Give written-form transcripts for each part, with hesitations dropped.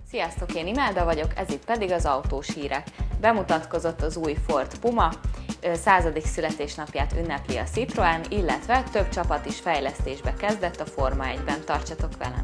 Sziasztok, én Imelda vagyok, ez itt pedig az autós hírek. Bemutatkozott az új Ford Puma, 100. születésnapját ünnepli a Citroën, illetve több csapat is fejlesztésbe kezdett a Forma 1-ben. Tartsatok velem!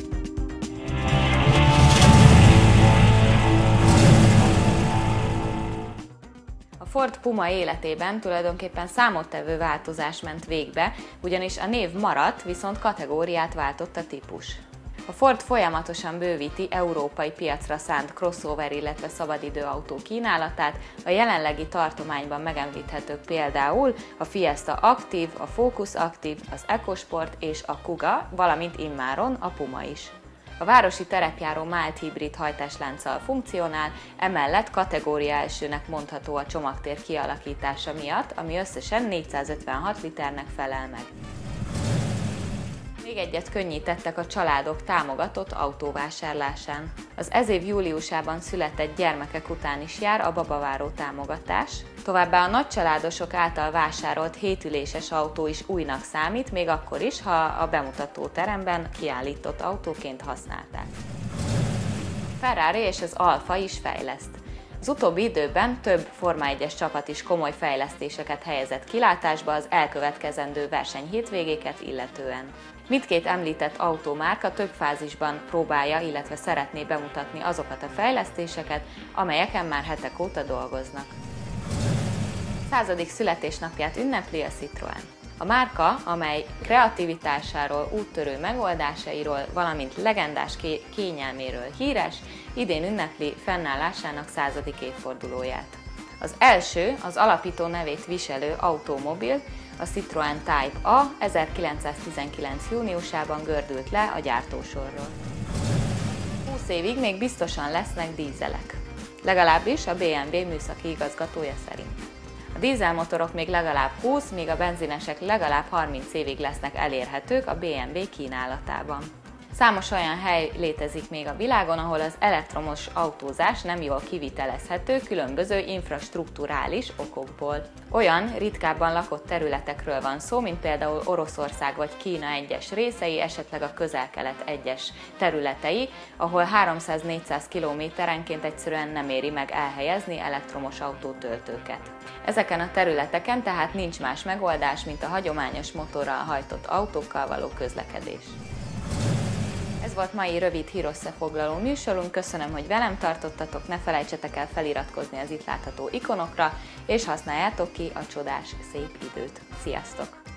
A Ford Puma életében tulajdonképpen számottevő változás ment végbe, ugyanis a név maradt, viszont kategóriát váltott a típus. A Ford folyamatosan bővíti európai piacra szánt crossover, illetve szabadidőautó kínálatát, a jelenlegi tartományban megemlíthetők például a Fiesta Active, a Focus Active, az EcoSport és a Kuga, valamint immáron a Puma is. A városi terepjáró mild hibrid hajtáslánccal funkcionál, emellett kategória elsőnek mondható a csomagtér kialakítása miatt, ami összesen 456 liternek felel meg. Még egyet könnyítettek a családok támogatott autóvásárlásán. Az ez év júliusában született gyermekek után is jár a babaváró támogatás, továbbá a nagycsaládosok által vásárolt 7 üléses autó is újnak számít, még akkor is, ha a bemutató teremben kiállított autóként használták. Ferrari és az Alfa is fejleszt. Az utóbbi időben több Forma 1-es csapat is komoly fejlesztéseket helyezett kilátásba az elkövetkezendő versenyhétvégéket illetően. Mindkét említett autómárka több fázisban próbálja, illetve szeretné bemutatni azokat a fejlesztéseket, amelyeken már hetek óta dolgoznak. 100. születésnapját ünnepli a Citroën. A márka, amely kreativitásáról, úttörő megoldásairól, valamint legendás kényelméről híres, idén ünnepli fennállásának 100. évfordulóját. Az első, az alapító nevét viselő automobil, a Citroën Type A 1919. júniusában gördült le a gyártósorról. 20 évig még biztosan lesznek dízelek, legalábbis a BMW műszaki igazgatója szerint. A dízelmotorok még legalább 20, míg a benzinesek legalább 30 évig lesznek elérhetők a BMW kínálatában. Számos olyan hely létezik még a világon, ahol az elektromos autózás nem jól kivitelezhető különböző infrastrukturális okokból. Olyan ritkábban lakott területekről van szó, mint például Oroszország vagy Kína egyes részei, esetleg a Közel-Kelet egyes területei, ahol 300-400 kilométerenként egyszerűen nem éri meg elhelyezni elektromos autótöltőket. Ezeken a területeken tehát nincs más megoldás, mint a hagyományos motorral hajtott autókkal való közlekedés. Ez volt mai rövid hírösszefoglaló műsorunk, köszönöm, hogy velem tartottatok, ne felejtsetek el feliratkozni az itt látható ikonokra, és használjátok ki a csodás szép időt. Sziasztok!